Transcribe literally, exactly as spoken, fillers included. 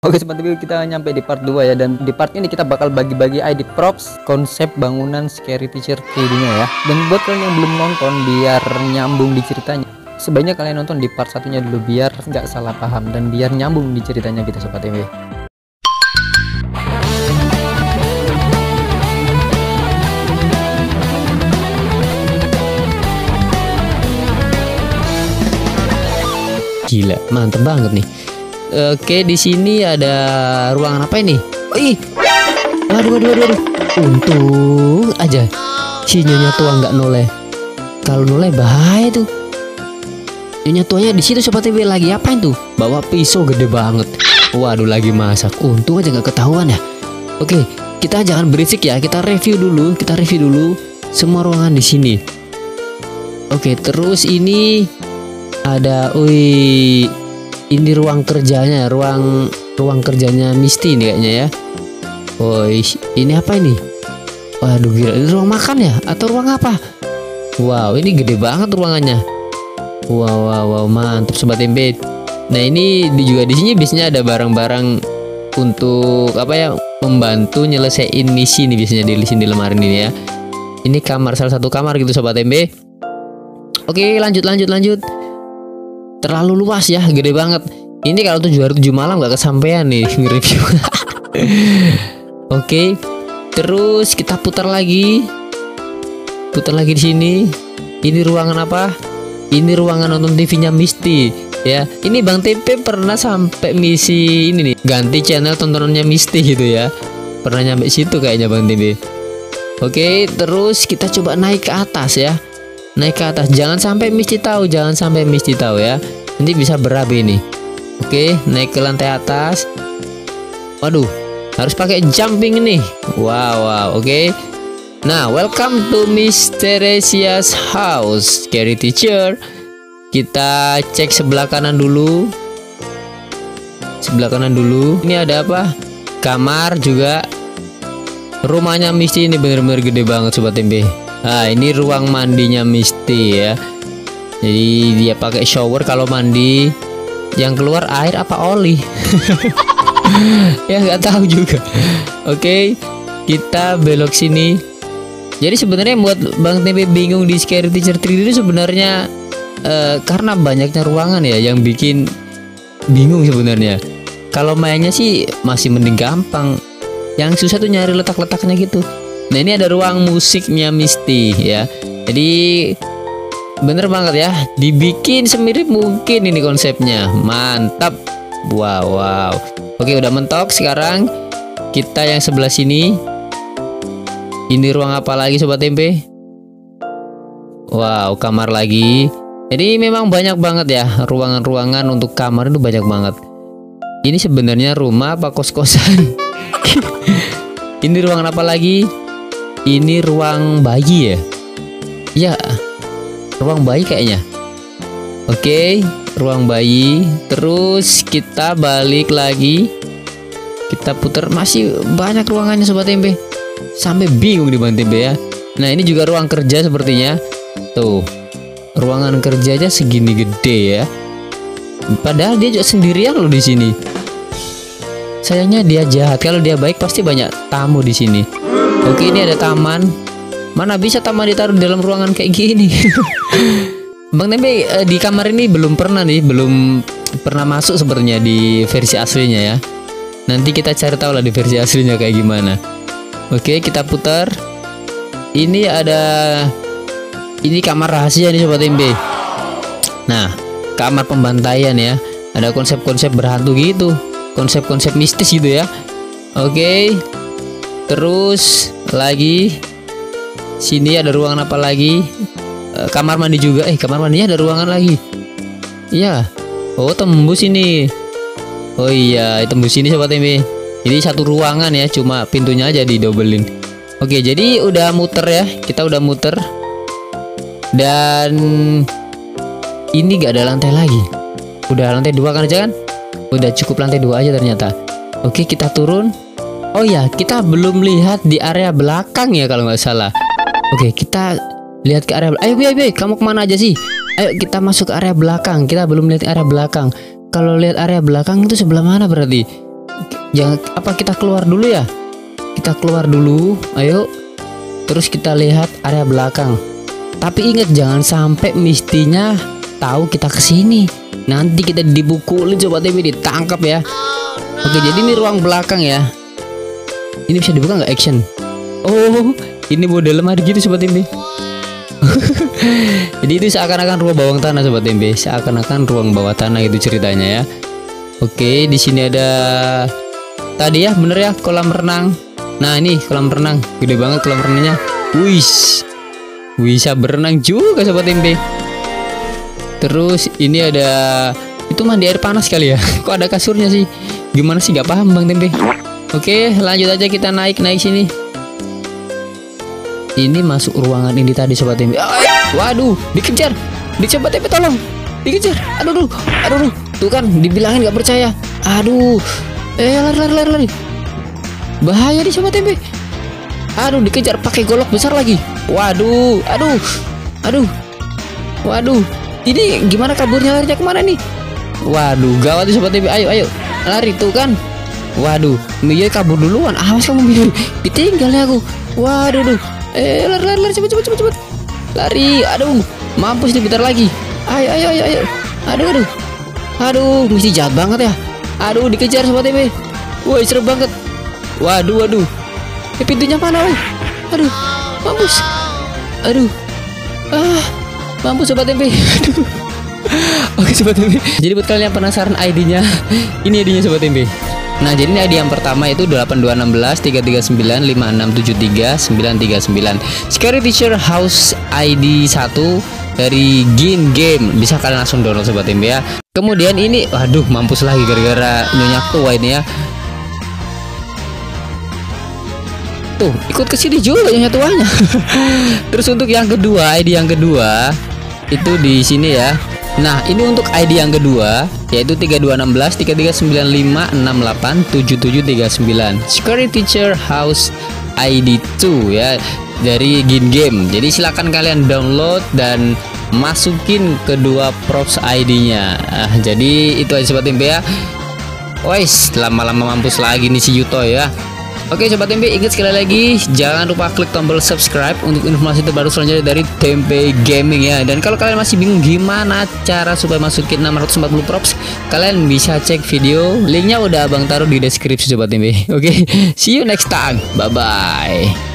Oke Sobat T V, kita nyampe di part dua ya. Dan di part ini kita bakal bagi-bagi I D props konsep bangunan Scary Teacher tiga D-nya ya. Dan buat kalian yang belum nonton, biar nyambung di ceritanya, sebaiknya kalian nonton di part satunya dulu biar nggak salah paham dan biar nyambung di ceritanya gitu Sobat T V. Gila, mantep banget nih. Oke, di sini ada ruangan apa ini? Ih, waduh, waduh, waduh, waduh. Untung aja si nyonya tua nggak noleh. Kalau noleh bahaya tuh. Nyonya tuanya di situ Sobat T V, lagi apain tuh? Bawa pisau gede banget. Waduh, lagi masak. Untung aja nggak ketahuan ya. Oke, kita jangan berisik ya. Kita review dulu. Kita review dulu semua ruangan di sini. Oke, terus ini ada, wih, ini ruang kerjanya, ruang ruang kerjanya Misty ini kayaknya ya. Woi, ini apa ini? Waduh, gila, ini ruang makan ya atau ruang apa? Wow, ini gede banget ruangannya. Wow, wow, wow, mantap Sobat M B. Nah, ini di juga di sini biasanya ada barang-barang untuk apa ya? Membantu nyelesain misi nih biasanya di sini, di lemari ini ya. Ini kamar, salah satu kamar gitu Sobat M B. Oke, lanjut lanjut lanjut. Terlalu luas ya, gede banget. Ini kalau tujuh hari tujuh malam gak kesampaian nih nge-review. Oke, terus kita putar lagi, putar lagi di sini. Ini ruangan apa? Ini ruangan nonton T V-nya Misty ya. Ini Bang T P pernah sampai misi ini nih, ganti channel tontonannya Misty gitu ya. Pernah nyampe situ kayaknya Bang T P. Oke, terus kita coba naik ke atas ya. Naik ke atas, jangan sampai Misty tahu, jangan sampai Misty tahu ya. Nanti bisa berabe nih. Oke, naik ke lantai atas. Waduh, harus pakai jumping nih. Wow, wow, oke. Nah, welcome to Miss Teresia's house, Scary Teacher. Kita cek sebelah kanan dulu. Sebelah kanan dulu. Ini ada apa? Kamar juga. Rumahnya Misty ini bener-bener gede banget Sobat M B. Nah, ini ruang mandinya Misty ya. Jadi dia pakai shower kalau mandi. Yang keluar air apa oli? Ya nggak tahu juga. Oke, kita belok sini. Jadi sebenarnya buat Bang T P bingung di Scary Teacher tiga D itu sebenarnya eh, karena banyaknya ruangan ya yang bikin bingung sebenarnya. Kalau mainnya sih masih mending gampang. Yang susah tuh nyari letak-letaknya gitu. Nah, ini ada ruang musiknya Misty ya. Jadi bener banget ya, dibikin semirip mungkin ini konsepnya. Mantap. Wow, wow. Oke, udah mentok. Sekarang kita yang sebelah sini. Ini ruang apa lagi Sobat M P? Wow, kamar lagi. Jadi memang banyak banget ya ruangan-ruangan untuk kamar itu, banyak banget. Ini sebenarnya rumah apa kos-kosan? Ini ruangan apa lagi? Ini ruang bayi ya? Ya, ruang bayi kayaknya. Oke, ruang bayi. Terus kita balik lagi. Kita putar, masih banyak ruangannya Sobat M B. Sampai bingung di Bang T P ya. Nah, ini juga ruang kerja sepertinya. Tuh, ruangan kerja aja segini gede ya. Padahal dia juga sendirian loh di sini. Sayangnya dia jahat. Kalau dia baik pasti banyak tamu di sini. Oke, ini ada taman. Mana bisa taman ditaruh di dalam ruangan kayak gini? Bang T P eh, di kamar ini belum pernah nih, belum pernah masuk sebenarnya di versi aslinya ya. Nanti kita cari tahu lah di versi aslinya kayak gimana. Oke, kita putar. Ini ada, ini kamar rahasia nih Sobat M B. Nah, kamar pembantaian ya. Ada konsep-konsep berhantu gitu, konsep-konsep mistis gitu ya. Oke, terus lagi sini ada ruangan apa lagi? E, kamar mandi juga. Eh, kamar mandinya ada ruangan lagi. Iya. Oh, tembus ini. Oh iya, tembus ini Sobat M B. Ini satu ruangan ya, cuma pintunya aja didobelin. Oke, jadi udah muter ya. Kita udah muter. Dan ini gak ada lantai lagi. Udah lantai dua kan aja kan? Udah cukup lantai dua aja ternyata. Oke, kita turun. Oh ya, kita belum lihat di area belakang ya kalau nggak salah. Oke, kita lihat ke area. Ayo, ayo, ayo, kamu kemana aja sih? Ayo kita masuk ke area belakang. Kita belum lihat area belakang. Kalau lihat area belakang itu sebelah mana berarti? jangan apa kita keluar dulu ya. Kita keluar dulu, ayo. Terus kita lihat area belakang. Tapi ingat jangan sampai Mistinya tahu kita kesini. Nanti kita dibukulin Sobat Tempe, ditangkap ya. Oke, jadi ini ruang belakang ya. Ini bisa dibuka nggak action? Oh, ini model lemari gitu Sobat Tempe. Jadi itu seakan-akan ruang bawah tanah Sobat Tempe, seakan-akan ruang bawah tanah itu ceritanya ya. Oke, di sini ada tadi ya, bener ya, kolam renang. Nah ini kolam renang, gede banget kolam renangnya. Wih, bisa berenang juga Sobat Tempe. Terus ini ada, itu mandi air panas kali ya. Kok ada kasurnya sih? Gimana sih, gak paham Bang Tempe. Oke, lanjut aja kita naik naik sini. Ini masuk ruangan ini tadi Sobat Tempe. Waduh, dikejar, di Sobat Tempe tolong, dikejar. Aduh, aduh, aduh, aduh. Tuh kan, dibilangin gak percaya. Aduh, eh lari lari lari lari. Bahaya di Sobat Tempe. Aduh, dikejar pakai golok besar lagi. Waduh, aduh, aduh, waduh. Ini gimana kaburnya, larinya kemana nih? Waduh, gawat di Sobat Tempe. Ayo, ayo, lari tuh kan. Waduh, Mia kabur duluan. Awas kamu Mia, ditinggal ya aku. Waduh, duh. Eh, lari, lari, lari, cepet, cepet, cepet, cepet. Lari, aduh, mampus nih, bentar lagi. Ayo, ayo, ayo, ayo. Aduh, aduh, aduh, mesti jahat banget ya. Aduh, dikejar Sobat Tempe. Woi, seru banget. Waduh, waduh. Eh, pintunya mana, woi? Aduh, mampus. Aduh, ah, mampus Sobat Tempe. Aduh. Oke Sobat Tempe. Jadi buat kalian yang penasaran I D-nya, ini I D-nya Sobat Tempe. Nah, jadi ini I D yang pertama itu delapan dua satu enam tiga tiga sembilan lima enam tujuh tiga sembilan tiga sembilan. Scary Teacher House I D satu dari Gin Game. Bisa kalian langsung download Sobat Tempe ya. Kemudian ini, waduh, mampus lagi gara-gara nyonya tua ini ya. Tuh, ikut ke sini juga nyonya tuanya. Terus untuk yang kedua, I D yang kedua itu di sini ya. Nah, ini untuk I D yang kedua yaitu tiga dua satu enam tiga tiga sembilan lima enam delapan tujuh tujuh tiga sembilan. Scary Teacher House I D dua ya dari Gin Game. Jadi silakan kalian download dan masukin kedua props I D-nya. Nah, jadi itu aja Sobat Tempe ya. Wais, lama-lama mampus lagi nih si Yuto ya. Oke Sobat Tempe, ingat sekali lagi jangan lupa klik tombol subscribe untuk informasi terbaru selanjutnya dari Tempe Gaming ya. Dan kalau kalian masih bingung gimana cara supaya masukin enam ratus empat puluh props, kalian bisa cek video, linknya udah abang taruh di deskripsi Sobat Tempe. Oke, see you next time, bye bye.